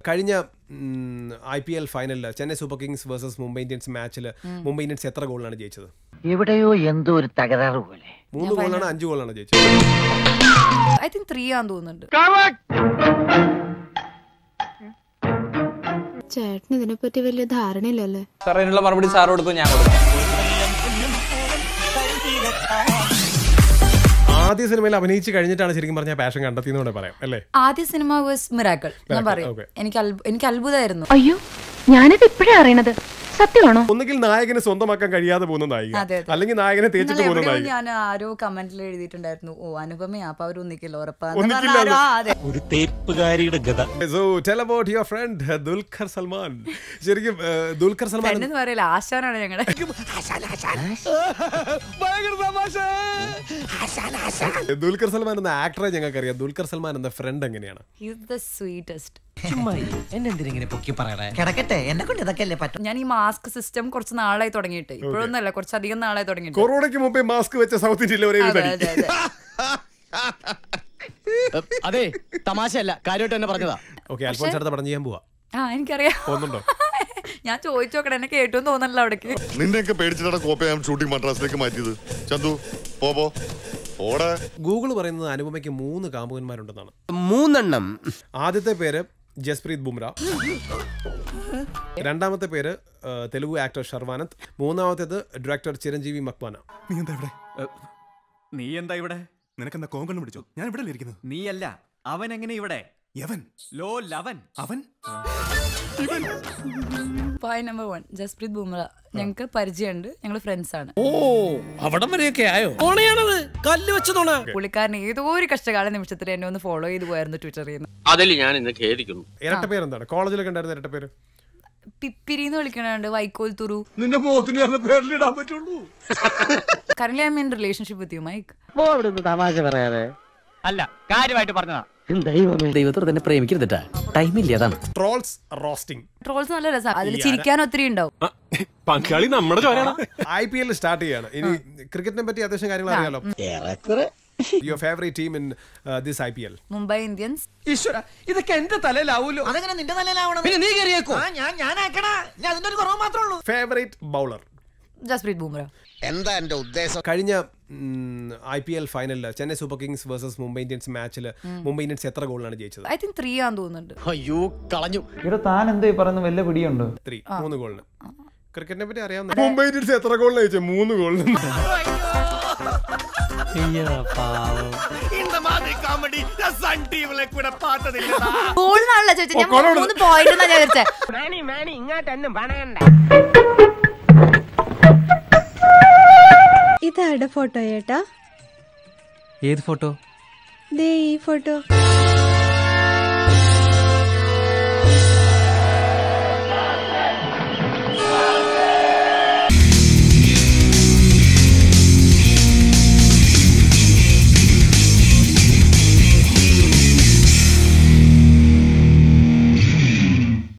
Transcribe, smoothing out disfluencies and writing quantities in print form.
കഴിഞ്ഞ IPL ഫൈനലിൽ Chennai Super Kings versus Mumbai Indians മാച്ചിൽ മുംബൈ ഇന്ത്യൻസ് എത്ര ഗോളാണ് ജയിച്ചത്? എവിടെയോ എന്തോ ഒരു തകരാറ് പോലെ. 3 ഗോളാണ് 5 ഗോളാണ് ജയിച്ചത്? I think 3 ആണെന്ന് തോന്നുന്നുണ്ട്. ചേട്ടന് ഇതിനെപ്പറ്റി വലിയ ധാരണയില്ലല്ലേ? സാർ അതിനുള്ള മറുപടി സാർ കൊടുക്കും, ഞാൻ കൊടുക്കാം. ആദ്യ സിനിമയിൽ അഭിനയിച്ച് കഴിഞ്ഞിട്ടാണ് ശരിക്കും പറഞ്ഞാൽ പാഷൻ കണ്ടെത്തിയെന്ന് പറയാം അല്ലേ? ആദ്യ സിനിമ വാസ് മിറാക്കിൾ. ഞാൻ പറയും, എനിക്ക് അത്ഭുതമായിരുന്നു. അയ്യോ, ഞാനിത് ഇപ്പോഴേ അറിയണത്. സത്യമാണോ? ഒന്നുകിൽ നായകനെ സ്വന്തമാക്കാൻ കഴിയാതെ പോകുന്ന നായിക, അല്ലെങ്കിൽ നായകനെ തേച്ചിട്ട് പോകുന്ന നായിക. ഞാൻ ആരോ കമന്റിൽ എഴുതിയിട്ടുണ്ടായിരുന്നു, ഓ അപ്പൊ അവരൊന്നിക്കില്ല ഉറപ്പാ. So tell about your friend Dulquer Salman. ശരിക്കും ദുൽഖർ സൽമാൻ എന്ന് പറയില്ല, ആശാനാണ് ഞങ്ങളുടെ. ദുൽഖർ സൽമാൻ എന്ന ആക്ടറെ ഞങ്ങൾക്ക് അറിയാം. ദുൽഖർ സൽമാൻ എന്ന ഫ്രണ്ട് എങ്ങനെയാണ്? ഞാൻ ഈ മാസ്ക് സിസ്റ്റം കുറച്ച് നാളായി തുടങ്ങിയിട്ട്, ഇപ്പോഴൊന്നല്ല, കുറച്ചധികം നാളായി തുടങ്ങിയിട്ട്. കൊറോണയ്ക്ക് മുമ്പേ മാസ്ക് വെച്ച സൗത്ത് ഇന്ത്യയിലെ ഒരേ അതെ, തമാശയല്ല, കാര്യമായിട്ട് തന്നെ പറഞ്ഞതാ. ഓക്കെ, അൽഫോൻസ് അടുത്ത പടം ചെയ്യാൻ പോവാ. എനിക്കറിയാം. തോന്നുന്നുണ്ടോ? ഞാൻ ചോദിച്ചോക്കട്ടെ, എന്നെ കേട്ടു തോന്നല്ലോ അവിടേക്ക്. നിന്നെയൊക്കെ പേടിച്ചിട്ടാണ് കോപ്പയാം ഷൂട്ടിംഗ് മദ്രാസിലേക്ക് മാറ്റിയത്. ചന്തു പോ. ഗൂഗിൾ പറയുന്നത് അനുപമയ്ക്ക് 3 കാമുകന്മാരുണ്ടെന്നാണ്. 3 ആദ്യത്തെ പേര് ജസ്പ്രീത് ബുംറ, രണ്ടാമത്തെ പേര് തെലുഗു ആക്ടർ ഷർവാനന്ദ്, മൂന്നാമത്തേത് ഡയറക്ടർ ചിരഞ്ജീവി മക്വാന. നീ എന്താ ഇവിടെ? നിനക്കെന്താ കോങ്കണ്ണ് പിടിച്ചോ? ഞാൻ ഇവിടെ ഇരിക്കുന്നു. നീയല്ല, അവൻ എങ്ങനെ ഇവിടെ? യവൻ ലോ ലവൻ അവൻ. പോയിന്റ് നമ്പർ 1, ജസ്പ്രീത് ബുംറ ഞങ്ങൾക്ക് പരിചയമുണ്ട്, ഞങ്ങൾ ഫ്രണ്ട്സ് ആണ്. ഓ, അവിടം വരെയൊക്കെ ആയോ? കല്ല് വെച്ചതോണ. പുള്ളിക്കാരൻ ഏതോ ഒരു കഷ്ടകാല നിമിഷത്തിൽ എന്നെ ഒന്ന് ഫോളോ ചെയ്ത് പോയായിരുന്നു ട്വിറ്ററിൽ നിന്ന്. അതിൽ ഞാൻ ഇന്ന് ഖേദിക്കുന്നു. ഇരട്ട പേരെന്താണ്? കോളേജിലൊക്കെ ഉണ്ടായിരുന്ന ഇരട്ട പേര് പിപ്പിരിന്ന് വിളിക്കണുണ്ട്, വൈക്കോൽ തുറു. നിന്റെ മുഖത്തിന് പേരിലിടാൻ പറ്റുള്ളൂ. കറന്റ് ഐ ആം ഇൻ റിലേഷൻഷിപ്പ് വിത്ത് യു മൈക്ക്. തമാശ പറയാതെ അല്ല, കാര്യമായിട്ട് പറഞ്ഞതാ. ദൈവത്തോട് തന്നെ പ്രേമിക്കരുതട്ടാ, ടൈമില്ല. അതാണ് ട്രോൾസ് റോസ്റ്റിംഗ്. ട്രോൾസ് നല്ല രസമാണ്, അതിൽ ചിരിക്കാൻ ഒത്തിരി ഉണ്ടാവും. പങ്കാളി നമ്മുടെ IPL സ്റ്റാർട്ട് ചെയ്യാണ്. ഇനി ക്രിക്കറ്റിനെ പറ്റി അത്യാവശ്യം കാര്യങ്ങൾ അറിയാലോ. Your favorite team in this IPL? Mumbai Indians. ഈശ്വര, ഇതൊക്കെ എന്റെ തലയിലാവൂലോ? അതെങ്ങനെ നിന്റെ തലയിലാവണം? പിന്നെ നീ കയറിയേക്കോ? അതിന്റെ ഒരു കുറവ് മാത്രമേ ഉള്ളൂ. Favourite bowler? ജസ്പ്രീത് ബുംറ. എന്താ എന്റെ ഉദ്ദേശം? കഴിഞ്ഞ IPL ഫൈനലിൽ Chennai Super Kings versus Mumbai Indians മാച്ചിൽ മുംബൈ ഇന്ത്യൻസ് എത്ര ഗോളാണ് ജയിച്ചത്? I think 3 ആണെന്ന് തോന്നുന്നുണ്ട്. അയ്യോ, കളഞ്ഞു. ഇവിടെ താൻ എന്താ പറയുന്ന വല്ല പിടിയുണ്ടോ? 3 ഗോളിന്. ക്രിക്കറ്റിനെ പറ്റി അറിയാവുന്ന മുംബൈ ഇന്ത്യൻസ് എത്ര ഗോളിന് ജയിച്ചത്? 3 ഗോളിന്. ഇതാരുടെ ഫോട്ടോ ചേട്ടാ? ഏത് ഫോട്ടോ? ദേ ഈ ഫോട്ടോ.